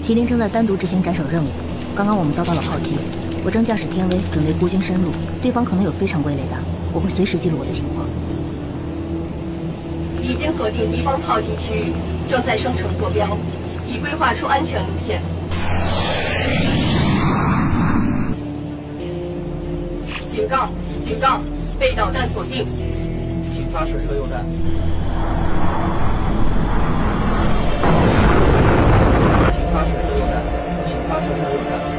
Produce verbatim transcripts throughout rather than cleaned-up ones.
麒麟正在单独执行斩首任务，刚刚我们遭到了炮击，我正驾驶天威准备孤军深入，对方可能有非常规雷达，我会随时记录我的情况。 已经锁定敌方炮击区域，正在生成坐标，已规划出安全路线。警告！警告！被导弹锁定， 请发射车榴弹。请发射车榴弹。请发射车榴弹。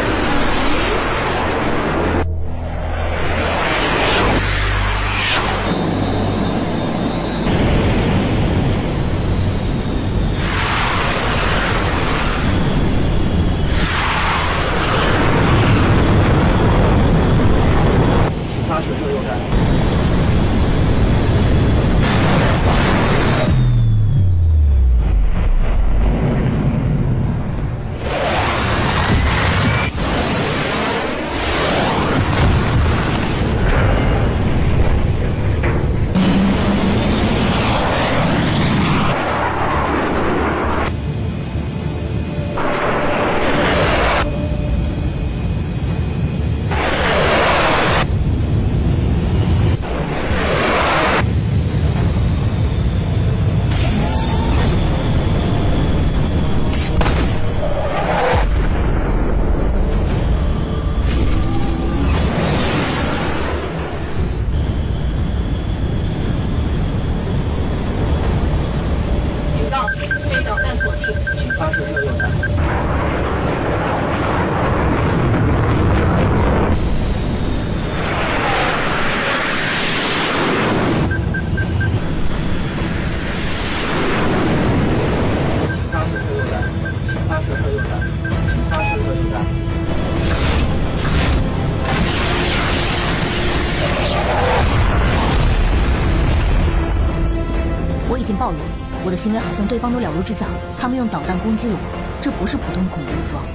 我的行为好像对方都了如指掌，他们用导弹攻击了我，这不是普通恐怖武装。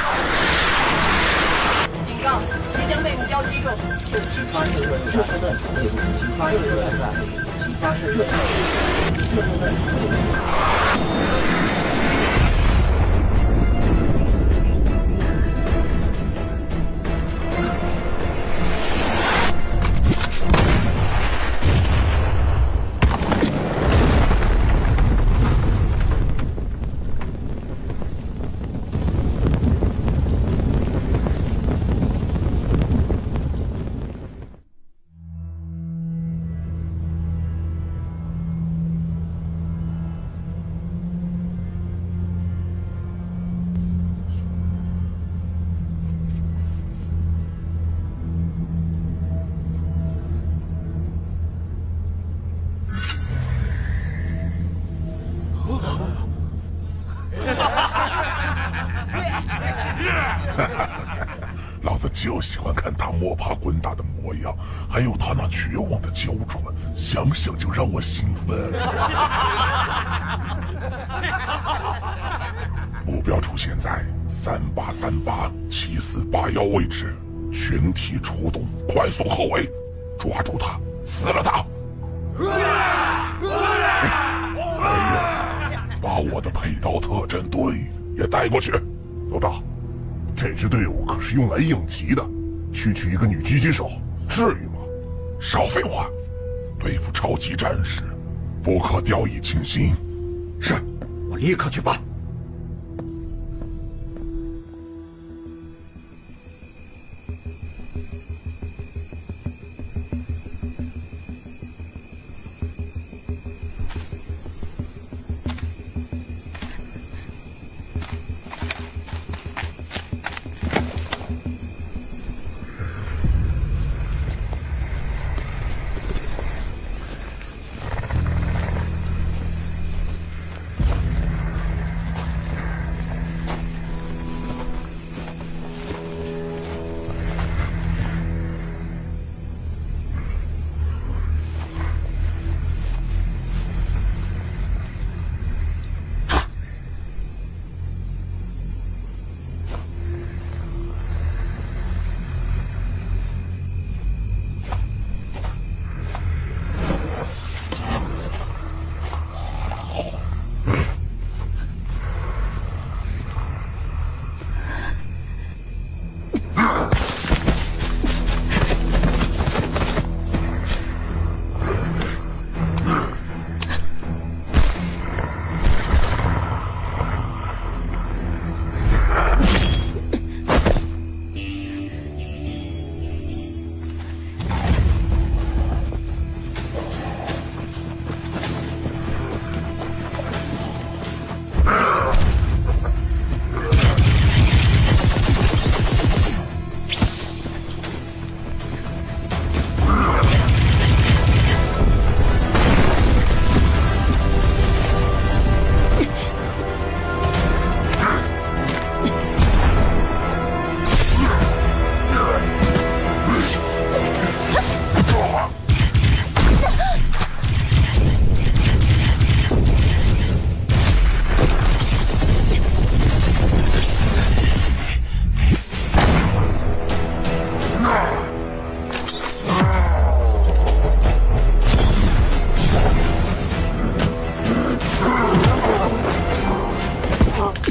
警告！即将被目标击中， 请发射热榴弹！请发射热榴弹！请发射热榴弹！热榴弹！ 老子就喜欢看他摸爬滚打的模样，还有他那绝望的娇喘，想想就让我兴奋。目标出现在三八三八七四八幺位置，全体出动，快速后围，抓住他，撕了他！哎呀，把我的配刀特战队也带过去。 老大，这支队伍可是用来应急的，区区一个女狙击手，至于吗？ 少废话，对付超级战士，不可掉以轻心。 是，我立刻去办。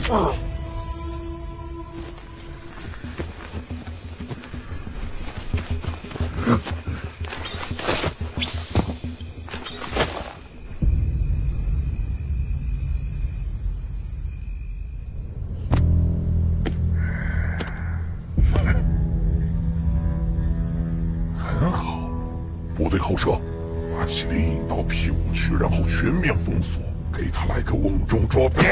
很好，部队后撤，把麒麟引到 P 五区，然后全面封锁，给他来个瓮中捉鳖。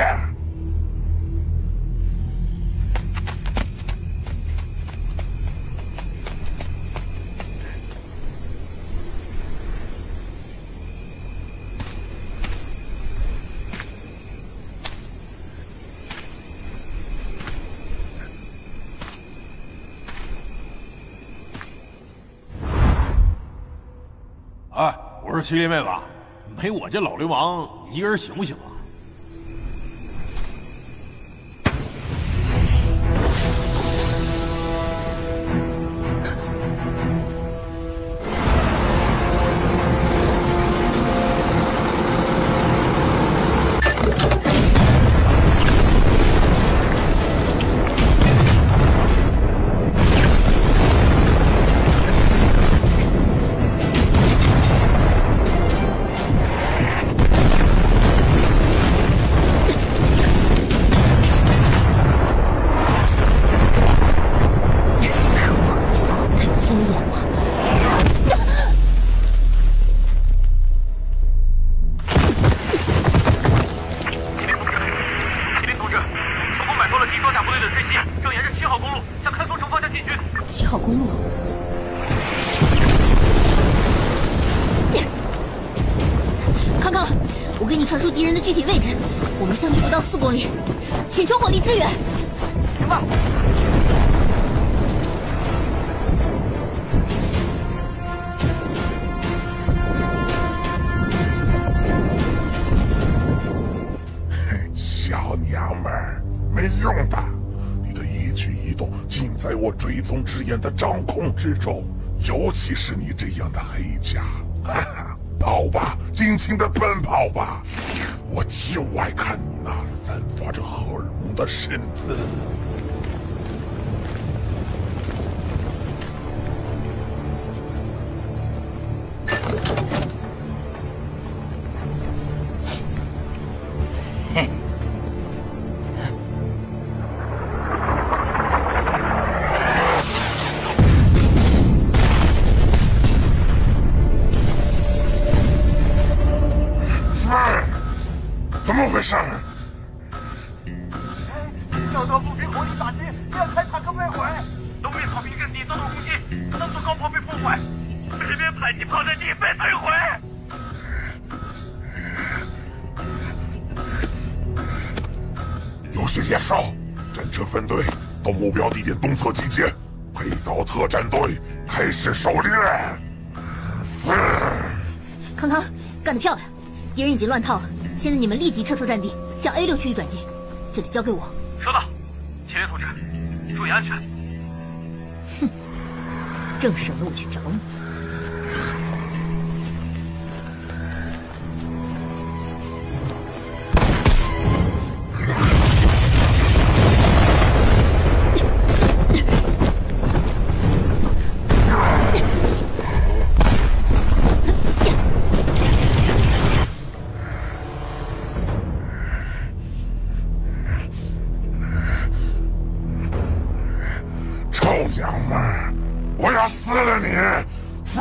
哎，我说麒麟妹子，没我这老流氓一个人行不行啊？ 请求火力支援。 明白。 嘿，小娘们儿，没用的，你的一举一动尽在我追踪之眼的掌控之中，尤其是你这样的黑甲。哈哈，跑吧，尽情的奔跑吧，我就爱看你那散发着荷尔蒙的身子。 哼。 怎么回事？ 找到步兵火力打击，两台坦克被毁，东面炮兵阵地遭到攻击，三座高炮被破坏，北边迫击炮阵地被摧毁。 有些野兽，战车分队到目标地点东侧集结，配到特战队开始狩猎。 康康，干得漂亮！敌人已经乱套了。现在你们立即撤出战地，向 A 六区域转进。这里交给我。 收到，麒麟同志，注意安全。 哼，正省得我去找你。 娘们儿，我要撕了你！废！